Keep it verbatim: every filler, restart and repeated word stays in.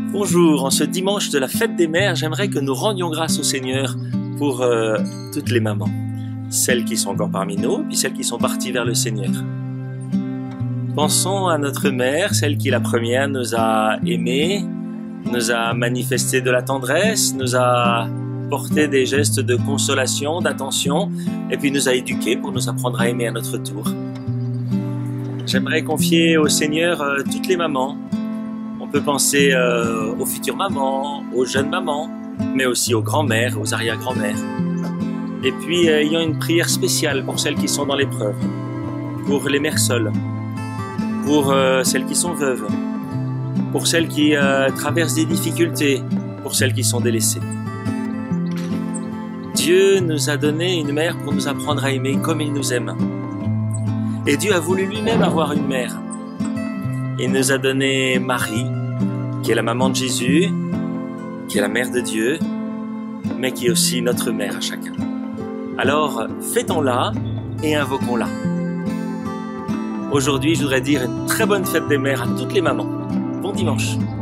Bonjour, en ce dimanche de la fête des mères, j'aimerais que nous rendions grâce au Seigneur pour euh, toutes les mamans. Celles qui sont encore parmi nous, puis celles qui sont parties vers le Seigneur. Pensons à notre mère, celle qui la première nous a aimés, nous a manifesté de la tendresse, nous a porté des gestes de consolation, d'attention, et puis nous a éduqués pour nous apprendre à aimer à notre tour. J'aimerais confier au Seigneur euh, toutes les mamans. On peut penser euh, aux futures mamans, aux jeunes mamans, mais aussi aux grands-mères, aux arrière-grands-mères. Et puis, euh, ayant une prière spéciale pour celles qui sont dans l'épreuve, pour les mères seules, pour euh, celles qui sont veuves, pour celles qui euh, traversent des difficultés, pour celles qui sont délaissées. Dieu nous a donné une mère pour nous apprendre à aimer comme il nous aime. Et Dieu a voulu lui-même avoir une mère. Il nous a donné Marie, qui est la maman de Jésus, qui est la mère de Dieu, mais qui est aussi notre mère à chacun. Alors, fêtons-la et invoquons-la. Aujourd'hui, je voudrais dire une très bonne fête des mères à toutes les mamans. Bon dimanche.